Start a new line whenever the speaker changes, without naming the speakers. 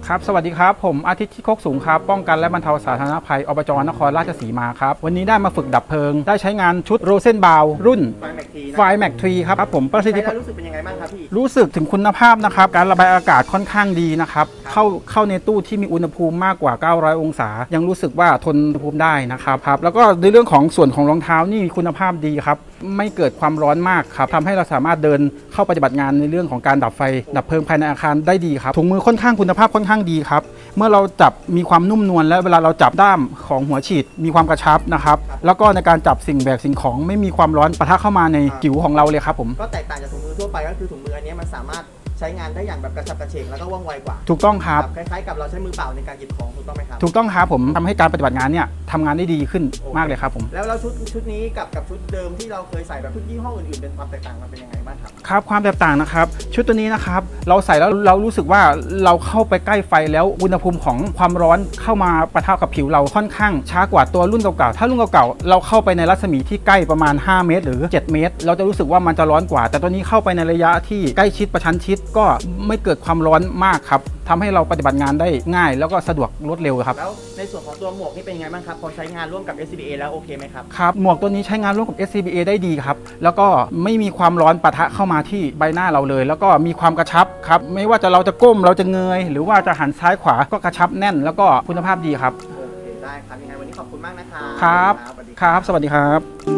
ครับสวัสดีครับผมอาทิตย์ที่โคกสูงครับป้องกันและบรรเทาสาธารณภัยอบจนครราชสีมาครับวันนี้ได้มาฝึกดับเพลิงได้ใช้งานชุดโรเซนบาวรุ่นไฟแม็กทรีครับผมประสิทธิภาพรู้สึกเป็นยังไงบ้างครับพี่รู้สึกถึงคุณภาพนะครับการระบายอากาศค่อนข้างดีนะครับเข้าในตู้ที่มีอุณหภูมิมากกว่า900องศายังรู้สึกว่าทนอุณหภูมิได้นะครับแล้วก็ในเรื่องของส่วนของรองเท้านี่คุณภาพดีครับไม่เกิดความร้อนมากครับทำให้เราสามารถเดินเข้าปฏิบัติงานในเรื่องของการดับไฟดับเพลิงภายในอาคารได้ดีครับถุงมือค่อนข้างคุณภาพค่อนข้างดีครับเมื่อเราจับมีความนุ่มนวลและเวลาเราจับด้ามของหัวฉีดมีความกระชับนะครับแล้วก็ในการจับสิ่งแบกสิ่งของไม่มีความร้อนปะทะเข้ามาในผิวของเราเลยครับผม
ก็แตกต่างจากถุงมือทั่วไปก็คือถุงมืออันนี้มันสามารถใช้งานได้อย่างแบบกระฉับกระเฉงแล้วก็ว่องไวกว่า
ถูกต้องครับ
คล้ายๆกับเราใช้มือเปล่าในการหยิบของถูกต้องไหมครับ
ถูกต้องครับผมทำให้การปฏิบัติงานเนี่ยทำงานได้ดีขึ้นมากเลยครับผม
แล้วชุดนี้กับชุดเดิมที่เราเคยใส่แบบชุดยี่ห้ออื่นๆเป็นความแตกต่างมันเป็นยังไงบ้างครับ
ครับความแตกต่างนะครับชุดตัวนี้นะครับเราใส่แล้วเรารู้สึกว่าเราเข้าไปใกล้ไฟแล้วอุณหภูมิของความร้อนเข้ามาปะทะกับผิวเราค่อนข้างช้ากว่าตัวรุ่นเก่าๆถ้ารุ่นเก่าๆเราเข้าไปในรัศมีที่ใกล้ประมาณ5เมตรหรือ7เมตรเราจะรู้สึกว่ามันจะร้อนกว่าแต่ตัวนี้เข้าไปในระยะที่ใกล้ชิดประชันชิดก็ไม่เกิดความร้อนมากครับทำให้เราปฏิบัติงานได้ง่ายแล้วก็สะดวกรวดเร็วครับ
แล้วในส่วนของตัวหมวกนี่เป็นยังไงบ้างครับพอใช้งานร่วมกับ SCBA แล้วโอเคไหมครับ
ครับหมวกตัวนี้ใช้งานร่วมกับ SCBA ได้ดีครับแล้วก็ไม่มีความร้อนปะทะเข้ามาที่ใบหน้าเราเลยแล้วก็มีความกระชับครับไม่ว่าเราจะก้มเราจะเงยหรือว่าจะหันซ้ายขวาก็กระชับแน่นแล้วก็คุณภาพดีครับ
โอเคได้ครับยังไงวันนี้ขอบคุณมากนะครับ
ครับสวัสดีครับ